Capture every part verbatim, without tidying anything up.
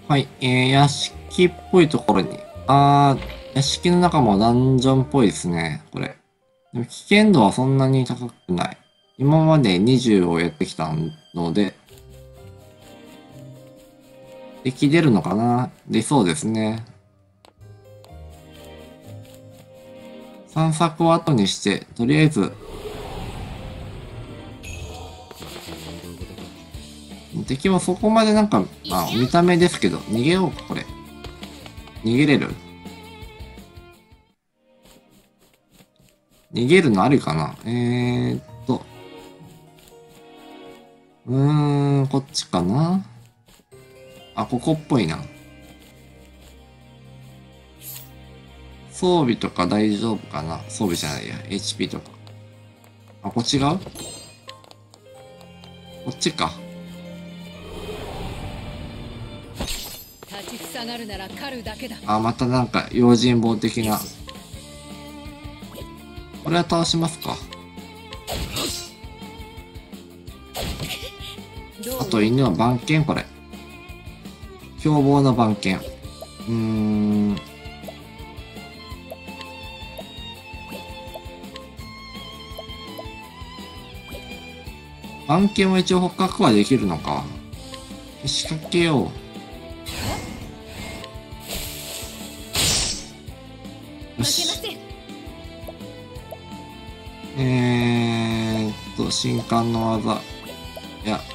はい、えー、屋敷っぽいところに。あー、屋敷の中もダンジョンっぽいですね、これ。でも危険度はそんなに高くない。今までにじゅうをやってきたので、敵出るのかな？出そうですね。散策を後にして、とりあえず、敵はそこまでなんか、まあ、見た目ですけど、逃げようか、これ。逃げれる？逃げるのありかな？えーっと、うーん、こっちかな？あ、ここっぽいな。装備とか大丈夫かな？装備じゃないや。エイチピー とか。あ、こっち側？こっちか。 立ちふさがるなら狩るだけだ。 あ、またなんか、用心棒的な。これは倒しますか。あと犬は番犬これ。凶暴な番犬。うーん。番犬は一応捕獲はできるのか。仕掛けよう。よし。えーっと、新刊の技。いや。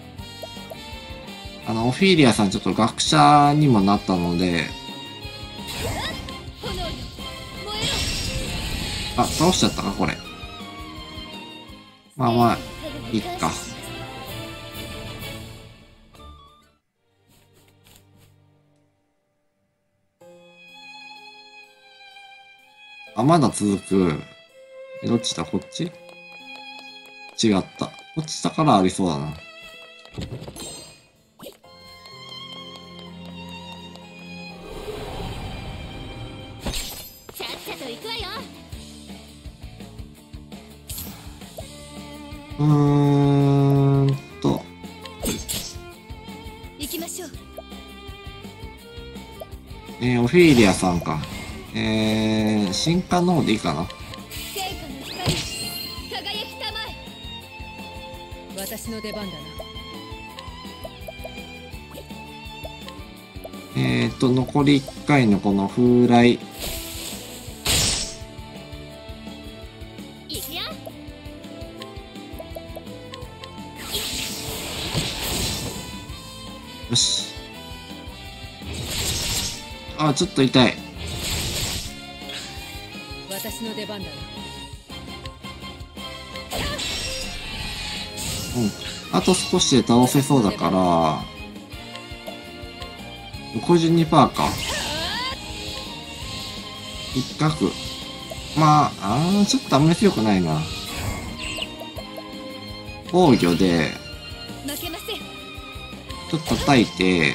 あの、オフィリアさんちょっと学者にもなったので、あ、倒しちゃったかこれ。まあまあ、いっか。あ、まだ続く。どっちだこっち？違った。こっちだからありそうだな。 ちゃっちゃと行くわよ。 うーんと。 行きましょう。 えー、オフィリアさんか。えー、新刊の方でいいかな。 天下の光、輝きたまえ。私の出番だな。 えーと、残りいっかいのこの風来。 行くよ。 よし。あ、ちょっと痛い。 私の出番だな。 うん。あと少しで倒せそうだから、ろくじゅうにパーセント か。一角。まあ、あー、ちょっとあんまり強くないな。防御で、 負けません。 ちょっと叩いて、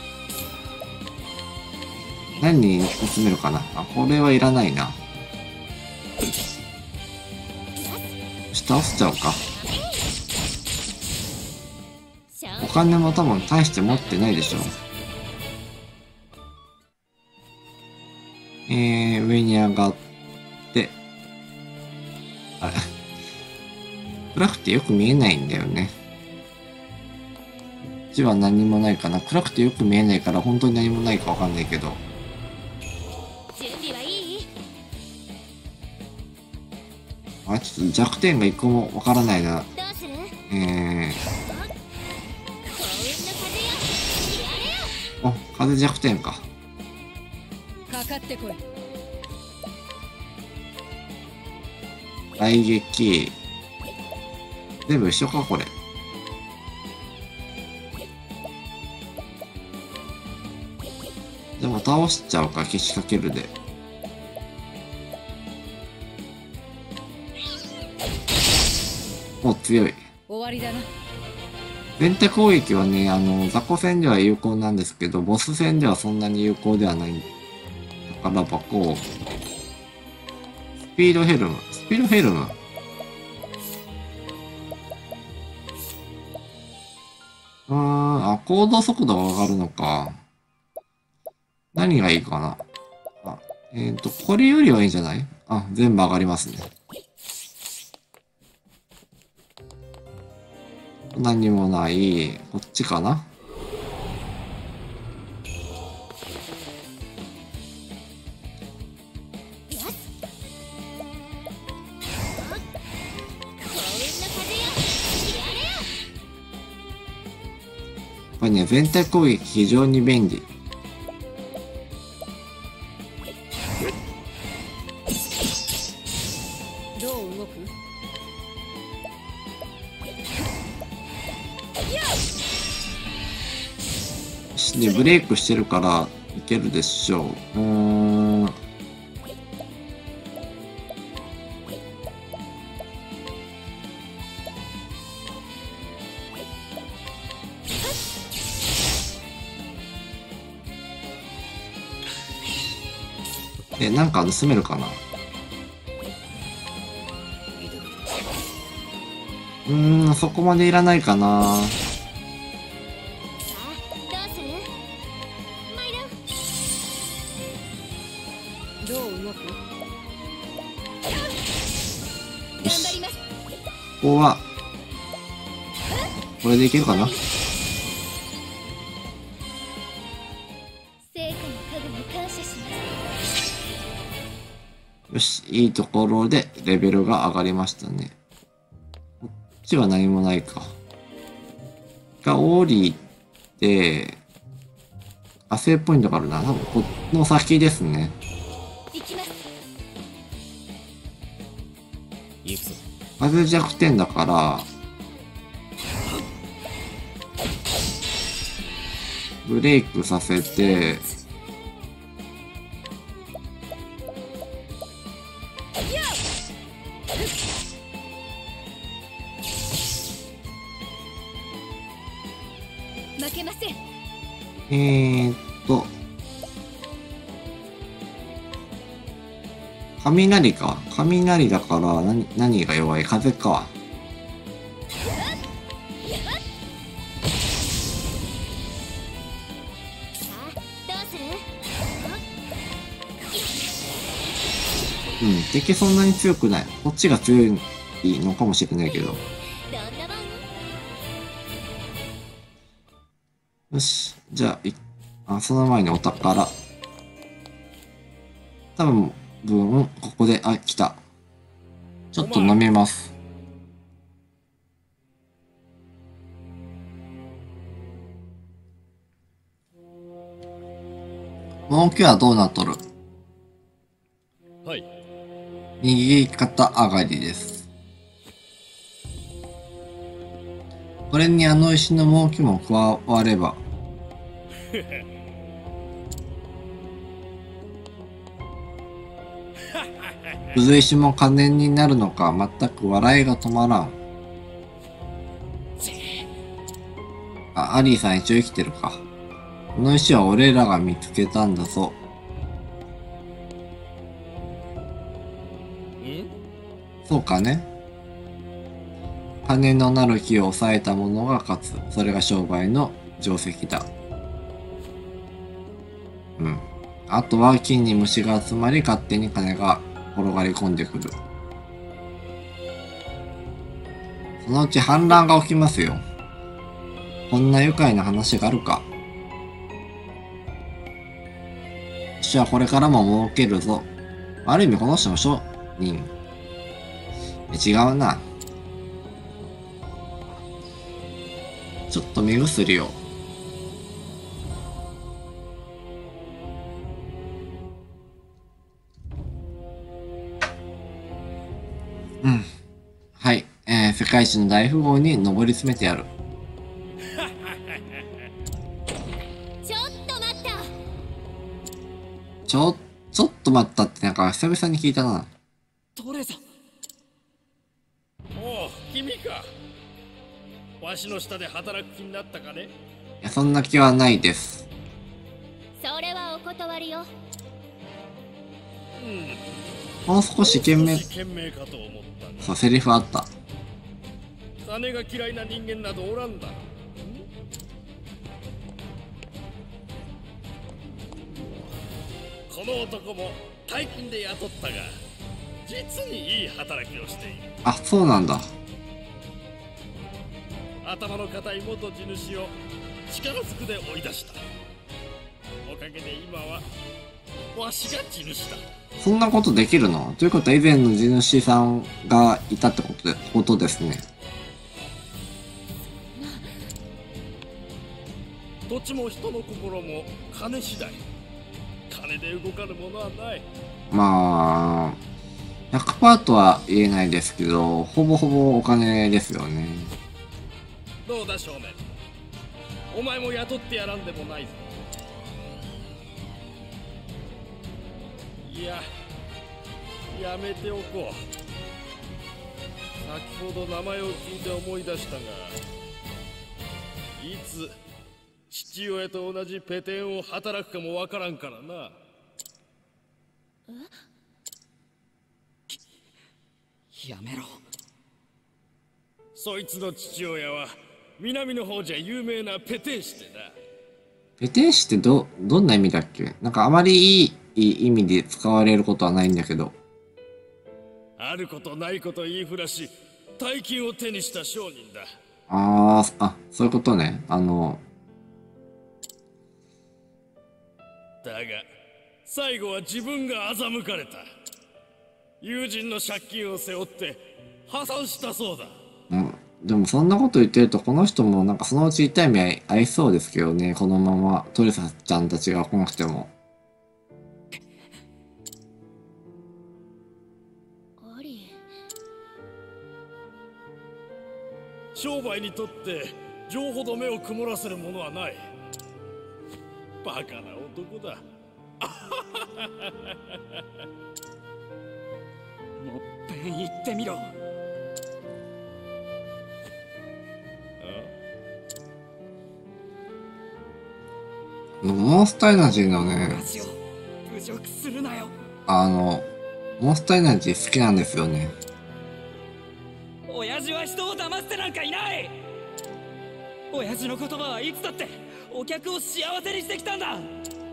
何に進めるかな。あ、これはいらないな。よし、倒しちゃおうか。お金も多分大して持ってないでしょ。えー、上に上がって、あれ。暗くてよく見えないんだよね。こっちは何もないかな。暗くてよく見えないから本当に何もないかわかんないけど。 準備はいい？ あ、ちょっと弱点が一個もわからないな。 どうする？ え幸運の風よ。 ー、お、風弱点か。 かかってこい。 雷撃。全部一緒か、これ。でも倒しちゃうか、消しかけるで。お、強い。 終わりだな。 全体攻撃はね、あの、雑魚戦では有効なんですけど、ボス戦ではそんなに有効ではない。だからばこう。スピードヘルム。スピードヘルム。うーん、あ、行動速度が上がるのか。 何がいいかな。あ、えっと、これよりはいいんじゃない？あ、全部上がりますね。何もない。こっちかな。これね、全体攻撃非常に便利。 どう動く？ で、ブレイクしてるからいけるでしょう。うーん。え、なんか盗めるかな。うーん、そこまでいらないかな。 どう動く？ よし。ここは、これでいけるかな。 成果の影に感謝します。 よし、いいところでレベルが上がりましたね。こっちは何もないか。が降りて、あ、セーブポイントがあるな。多分この先ですね。 行きます。 行くぞ。 風弱点だから、ブレイクさせて、 負けません。 えーっと、雷か。雷だから何、何が弱い？風か。うん、敵そんなに強くない。こっちが強いのかもしれないけど。よし。じゃあ、いあ、その前にお宝。多分、分、ここで、あ、来た。ちょっと飲みます。儲けはどうなっとる？ はい。 右肩上がりです。これにあの石の儲けも加われば。くず石も金になるのか、全く笑いが止まらん。あ、アリーさん一応生きてるか。この石は俺らが見つけたんだぞ。 ん？ そうかね。金のなる木を抑えた者が勝つ。それが商売の定石だ。うん。あとは金に虫が集まり、勝手に金が転がり込んでくる。そのうち反乱が起きますよ。こんな愉快な話があるか。私はこれからも儲けるぞ。ある意味この人も商人。違うな。ちょっと目薬を。うん。はい。えー、世界一の大富豪に上り詰めてやる。 ちょっと待った。 ちょ、ちょっと待ったってなんか久々に聞いたな。 トレザ。おお、君か。わしの下で働く気になったかね。 いや、そんな気はないです。 それはお断りよ。 うん。 もう少し懸命。 懸命かと思ったが。 そう、セリフあった。 金が嫌いな人間などおらんだろう。 この男も大金で雇ったが実にいい働きをしている。 あ、そうなんだ。 頭の固い元地主を力ずくで追い出した。おかげで今はわしが地主だ。 そんなことできるの？ということは以前の地主さんがいたってことで、ことですね。 土地も人の心も金次第。金で動かぬものはない。 まあ、ひゃくパーセント とは言えないですけど、ほぼほぼお金ですよね。 どうだ少年、お前も雇ってやらんでもないぞ。いや、やめておこう。先ほど名前を聞いて思い出したが、いつ父親と同じペテンを働くかもわからんからな。 え？やめろ。 そいつの父親は南の方じゃ有名なペテン師でな。 ペテン師ってど、どんな意味だっけ？なんかあまりいい意味で使われることはないんだけど。 あることないこと言いふらし、大金を手にした商人だ。 あー、あ、そういうことね。あの、 だが、最後は自分が欺かれた。友人の借金を背負って破産したそうだ。 うん。でもそんなこと言ってると、この人もなんかそのうち痛い目合いそうですけどね。このままトリサちゃんたちが来なくても。 アリ商売にとって情ほど目を曇らせるものはない。バカな男だ。 もっぺん言ってみろ。 モンスターエナジーのね、 私を侮辱するなよ。 あの、モンスターエナジー好きなんですよね。 親父は人を騙してなんかいない。親父の言葉はいつだってお客を幸せにしてきたんだ。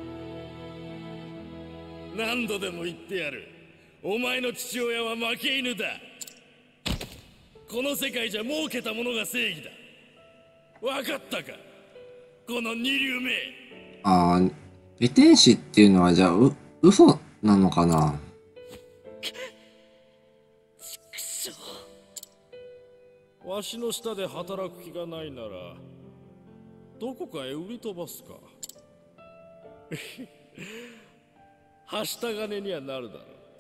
何度でも言ってやる。お前の父親は負け犬だ。この世界じゃ儲けたものが正義だ。分かったか、この二流め。 あー、ペテン師っていうのはじゃあ、う、嘘なのかな？ くそ。 わしの下で働く気がないなら、どこかへ売り飛ばすか。はした金にはなるだろ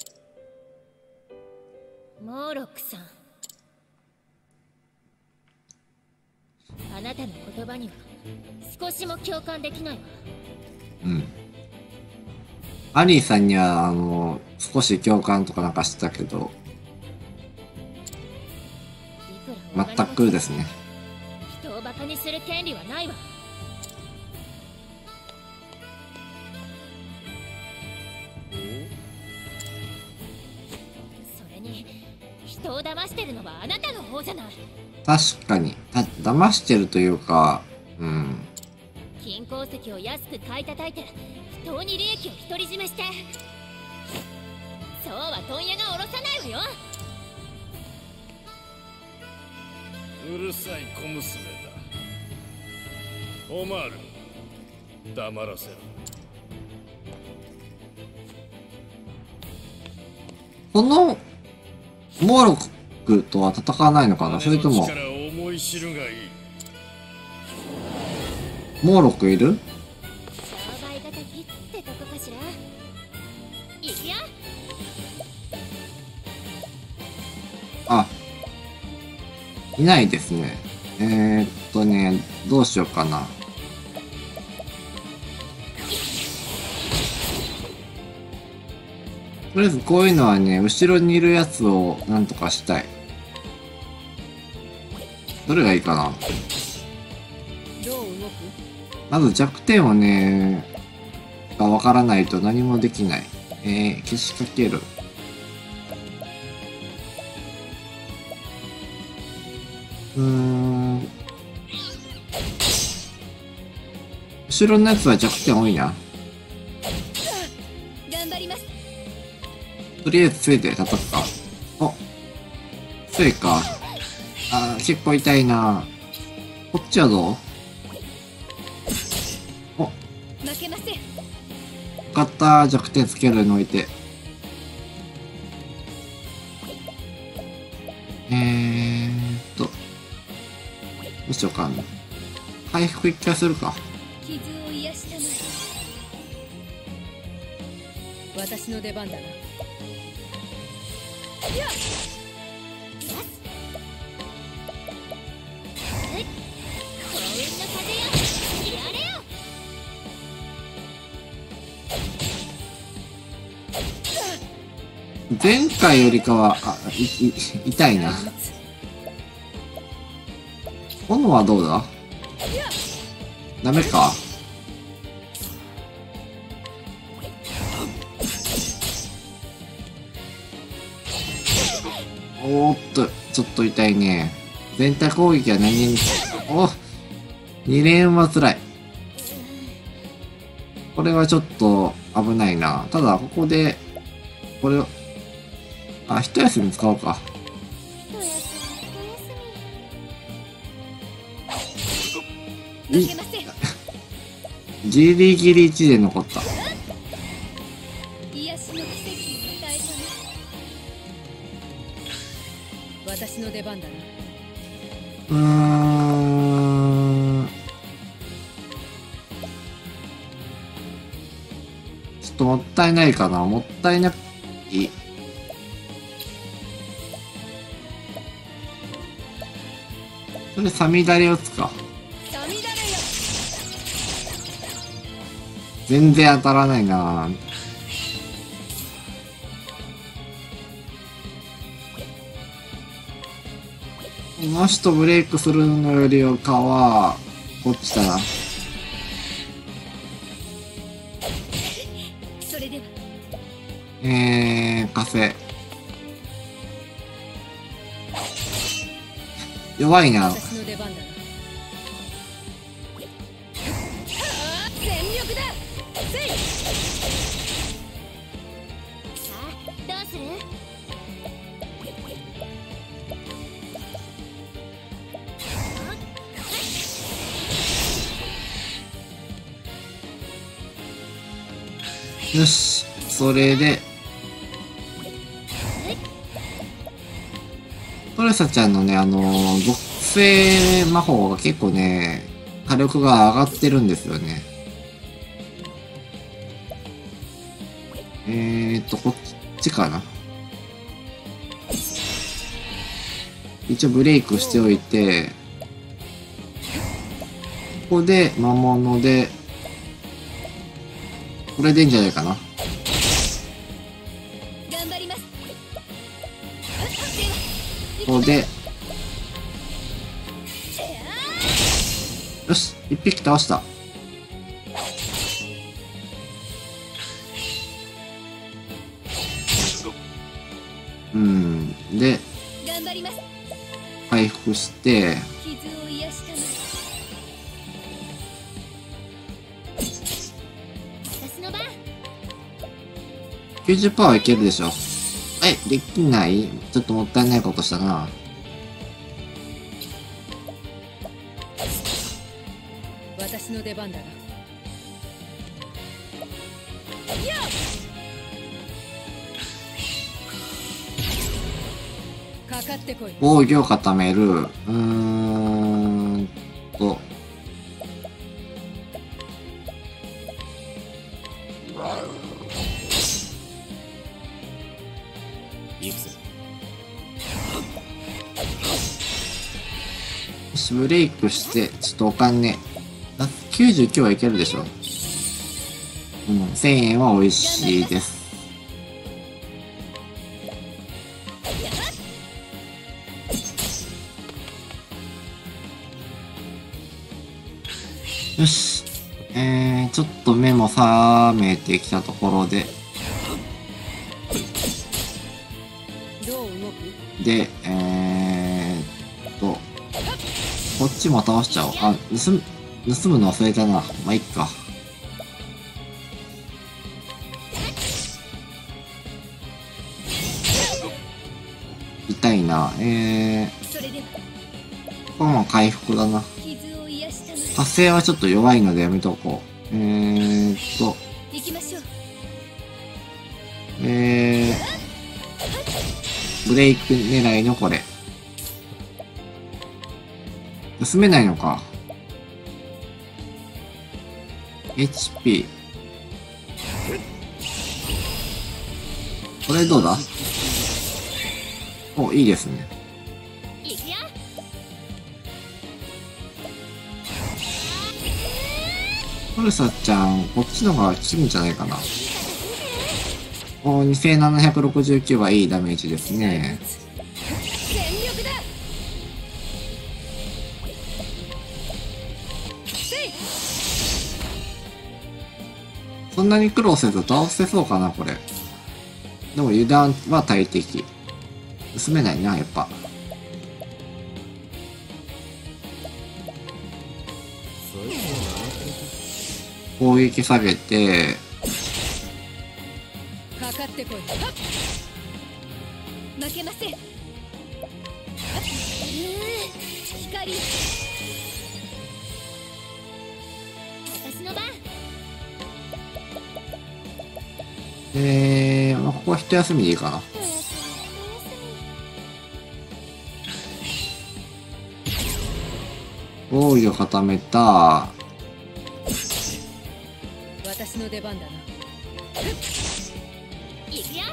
う。 モーロックさん、あなたの言葉には少しも共感できないわ。 うん。アリーさんには、あの、少し共感とかなんかしてたけど、 いくら全くですね。 人をバカにする権利はないわ。それに人を騙してるのはあなたの方じゃない。 確かに。た、騙してるというか、うん。 金鉱石を安く買い叩いて不当に利益を独り占めして、そうは問屋が下ろさないわよ。 うるさい小娘だ。オマール、黙らせろ。 この、モーロックとは戦わないのかな？それとも、 力を思い知るがいい。 モーロックいる？ 商売敵ってとこかしら。いくよ。 あ、いないですね。えー、っとね、どうしようかな。とりあえずこういうのはね、後ろにいるやつをなんとかしたい。どれがいいかな。 どう動く？ まず弱点をね、がわからないと何もできない。えー、消しかける。うーん。後ろのやつは弱点多いな。 頑とりあえず杖で叩くか。お、杖か。あー、結構痛いな。こっちはどう？お、 負けません。 よかった。弱点つけるの置いて。えーっと。どうしようかな。回復一回するか。 傷を癒したまえ。私の出番だな。よっ。よし。えい。幸運の風よ。やれよ。 前回よりかは、あ、い、い、痛いな。炎はどうだ？ダメか。おーっと、ちょっと痛いね。全体攻撃は何に、お、に連は辛い。これはちょっと危ないな。ただ、ここで、これを、あ、一休み使おうか。 負けません。 ギリギリいちで残った。 癒しの奇跡を与えたな。私の出番だな。 うーん。ちょっともったいないかな。もったいなくいい。それサミダレをつか。 サミダレよ。 全然当たらないな。この人ブレイクするのよりかは、こっちだな。 それではえー、カフェ。弱いな。 私の出番だな。全力だ。せい。さあ、どうする？ よし、それで、トレサちゃんのね、あのー、属性魔法が結構ね、火力が上がってるんですよね。えーっと、こっちかな。一応ブレイクしておいて、ここで魔物で、これでいいんじゃないかな。 頑張ります。 ここで、よし、一匹倒した。うん、で、 頑張ります。 回復して、 傷を癒したまえ。私の番。 きゅうじゅっパーセント はいけるでしょ。え、できない？ちょっともったいないことしたな。 私の出番だな。かかってこい。 防御を固める。うーんと。 行くぞ。 よし、ブレイクして、ちょっとお金。あ、きゅうじゅうきゅうはいけるでしょ。うん、せんえんは美味しいです。よし。えー、ちょっと目も覚めてきたところで。 どう動く？ で、えーっと、こっちも倒しちゃおう。あ、盗む、盗むの忘れたな。まあ、いっか。 痛いな。えー、 それではここはもう回復だな。 傷を癒したまえ。 火星はちょっと弱いのでやめとこう。えーっと、 行きましょう。 えー、ブレイク狙いのこれ。進めないのか。エイチピー。これどうだ？お、いいですね。 行くよ。 トルサちゃん、こっちの方が効くんじゃないかな。お、にせんななひゃくろくじゅうきゅうはいいダメージですね。 全力だ。 そんなに苦労せず倒せそうかな、これ。でも油断は大敵。進めないな、やっぱ。攻撃下げて、 かかってこい。はっ負けません。はっうー光。私の番。 えー、まあ、ここは一休みでいいかな。防御固めた。 私の出番だな。行くよ。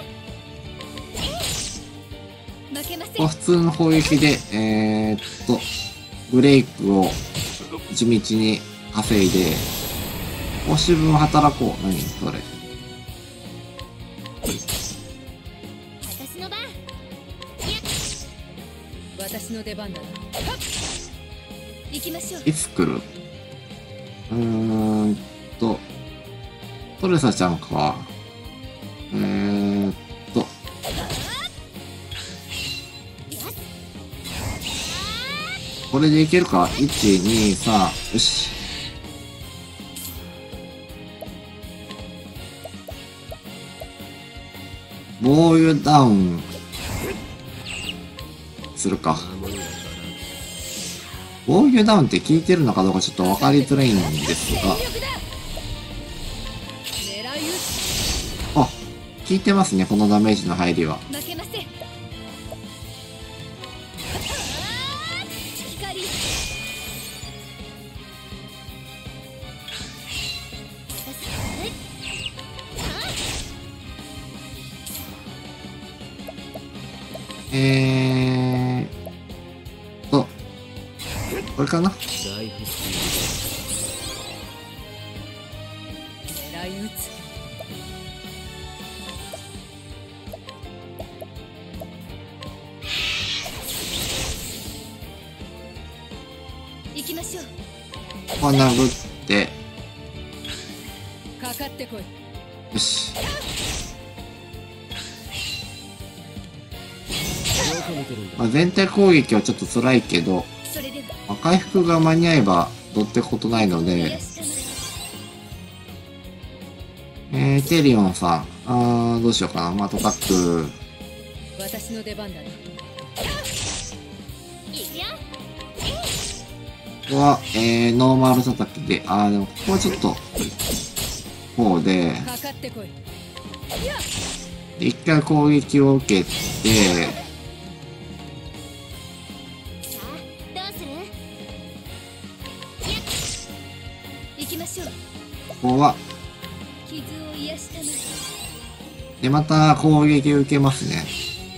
負けません。 普通の攻撃で、えー、っと、ブレイクを地道に稼いで、押し分働こう。何それ。 私の番。私の出番だな。行きましょう。 いつ来る？うーんと、トレサちゃんか。えーっと、これでいけるか？ いち、に、さん、よし。防御ダウンするか。防御ダウンって効いてるのかどうかちょっと分かりづらいんですが。 狙い撃つ。 あ、効いてますね、このダメージの入りは。 負けません。光。 えーと、これかな？ ライフス狙い撃つ。行きましょう。 ここ殴って、 かかってこい。 よし。まあ、全体攻撃はちょっと辛いけど、 それではまあ、回復が間に合えばどうってことないので、 癒したまえー、テリオンさん、あーどうしようかな。まあ、とかく、 え。私の出番だな。行くよ。 ここは、えー、ノーマル叩きで、あーでもここはちょっと、こうで、 かかってこい。 で一回攻撃を受けて、 さあ、どうする？行きましょう。 ここは、 傷を癒したまえ。 で、また攻撃を受けますね。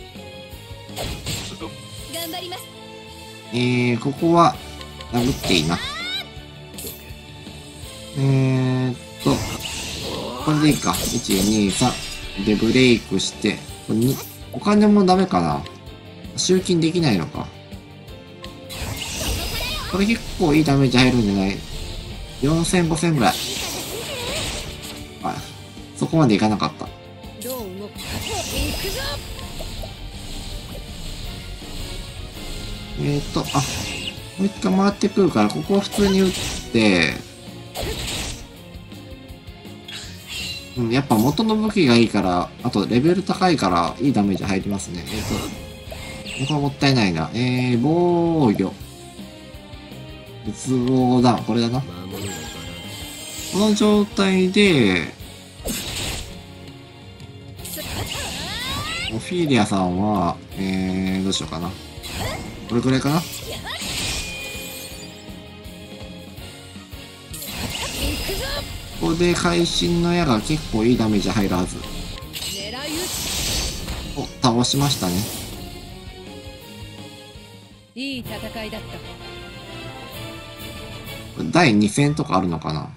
頑張ります。 えー、ここは、殴っていいな。えーっと、これでいいか。いち、に、さん。で、ブレイクして、これに、お金もダメかな。集金できないのか。これ結構いいダメージ入るんじゃない？ よんせん、ごせんぐらい。あ、そこまでいかなかった。 どう動くか。行くぞ。 えーっと、あ、もう一回回ってくるから、ここを普通に打って、うん、やっぱ元の武器がいいから、あとレベル高いから、いいダメージ入りますね。えーっこれもったいないな。えー、防御。絶望だ。これだな。この状態で、オフィーリアさんは、えー、どうしようかな。これくらいかな。ここで会心の矢が結構いいダメージ入るはず。お、倒しましたね。 いい戦いだった。 これだいに戦とかあるのかな。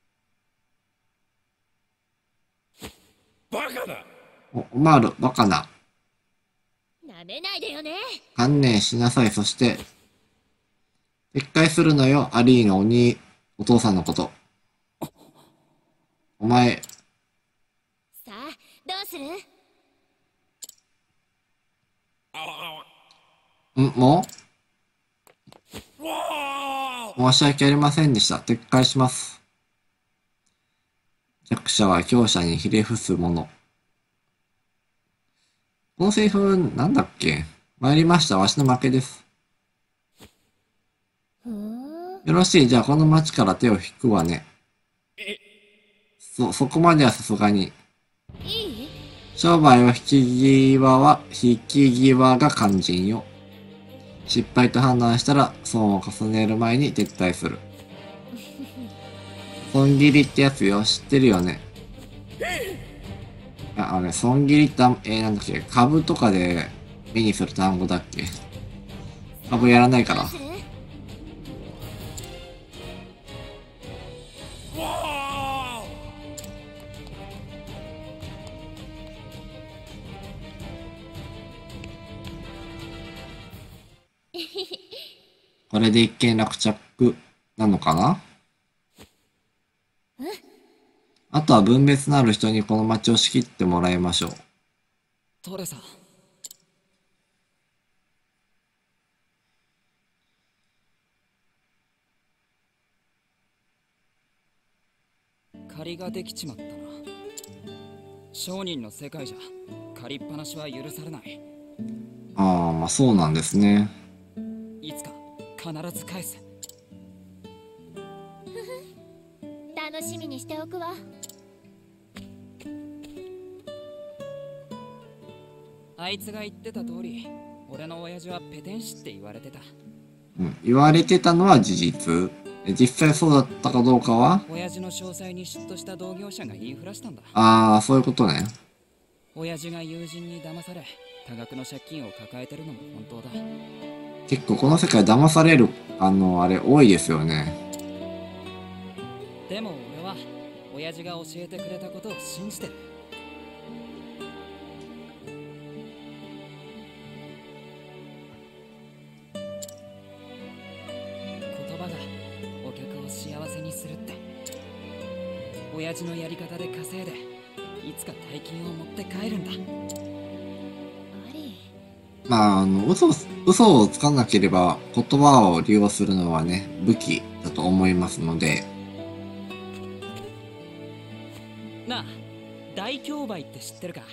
バカだ。 お、オマール、バカな。 なめないでよね。 観念しなさい。そして、撤回するのよ、アリーのお兄、お父さんのこと。お前、 さあ、どうする？ ん、もうわう申し訳ありませんでした。撤回します。弱者は強者にひれ伏すもの。このセリフ、なんだっけ？参りました。わしの負けです。 ふーん。 よろしい。じゃあ、この町から手を引くわね。 え、 そ、そこまではさすがに。 いい？ 商売は引き際は、引き際が肝心よ。失敗と判断したら、損を重ねる前に撤退する。損切りってやつよ。知ってるよね。あ、あれ、損切りって、えー、なんだっけ、株とかで目にする単語だっけ。株やらないから。 どうする？ わこれで一件落着なのかな。あとは分別のある人にこの町を仕切ってもらいましょう。 トレさん、借りができちまったな。商人の世界じゃ借りっぱなしは許されない。 ああ、まあそうなんですね。 いつか必ず返す。 楽しみにしておくわ。 あいつが言ってた通り、俺の親父はペテン師って言われてた。 うん、言われてたのは事実。え実際そうだったかどうかは。 親父の詳細に嫉妬した同業者が言いふらしたんだ。 ああ、そういうことね。 親父が友人に騙され、多額の借金を抱えてるのも本当だ。 結構この世界騙される、あの、あれ多いですよね。 でも俺は親父が教えてくれたことを信じてる。言葉がお客を幸せにするって。親父のやり方で稼いでいつか大金を持って帰るんだ。 あり。 まあ、あの、嘘、嘘をつかなければ言葉を利用するのはね、武器だと思いますので。 なあ、大競売って知ってるか？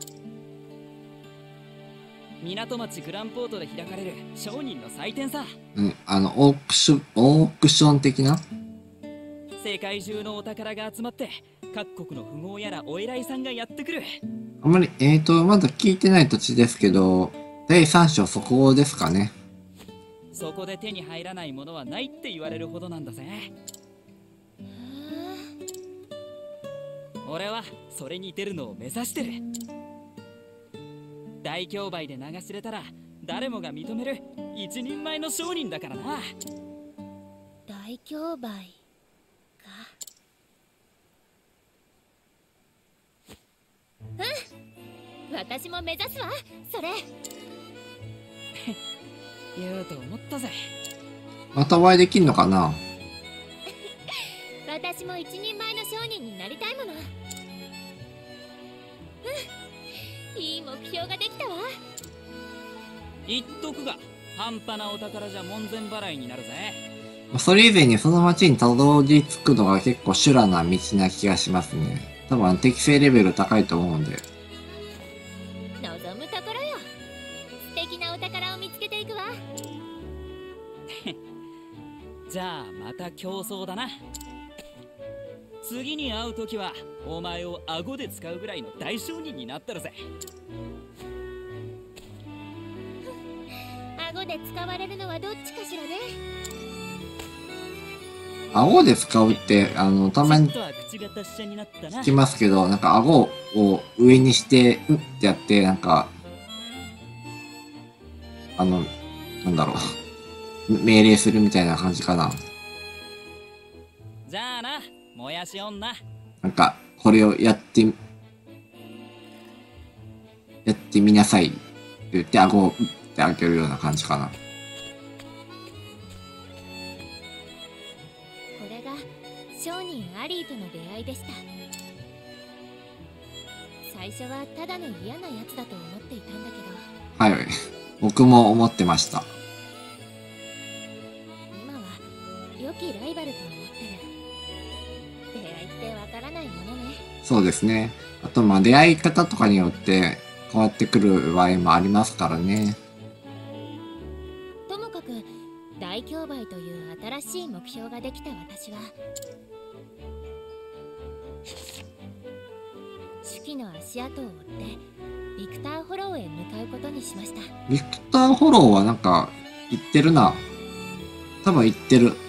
港町グランポートで開かれる商人の祭典さ。 うん、あの、オークション、オークション的な。 世界中のお宝が集まって各国の富豪やらお偉いさんがやってくる。 あんまり、えーと、まだ聞いてない土地ですけど、だいさん章そこですかね。 そこで手に入らないものはないって言われるほどなんだぜ。俺はそれに出るのを目指してる。大競売で流し入れたら誰もが認める一人前の商人だからな。 大競売か。うん、私も目指すわそれ。 言うと思ったぜ。 またお会いできんのかな。 私も一人前の商人になりたいもの。うん、いい目標ができたわ。 言っとくが半端なお宝じゃ門前払いになるぜ。 それ以前にその町にたどり着くのが結構修羅な道な気がしますね。多分適正レベル高いと思うんで。 望むところよ。素敵なお宝をじゃあまた競争だな。次に会うときはお前を顎で使うぐらいの大商人になったらぜ。 顎で使われるのはどっちかしらね。 顎で使うって、あの、たまにちょっとは口が達者になったな。 聞きますけど、なんか顎を上にして、うんってやって、なんか、あの、なんだろう、命令するみたいな感じかな。 じゃあな、もやし女。 なんか、これをやって、やってみなさいって言って、顎をうんって開けるような感じかな。 これが商人アリーとの出会いでした。最初はただの嫌なやつだと思っていたんだけど、 はい。僕も思ってました。 今は良きライバルと思ってる。出会いってわからないものね。 そうですね。あと、まあ、出会い方とかによって変わってくる場合もありますからね。 ともかく大競売という新しい目標ができた私は、手記の足跡を追ってビクター・ホローへ向かうことにしました。 ビクター・ホローはなんか、言ってるな。多分言ってる。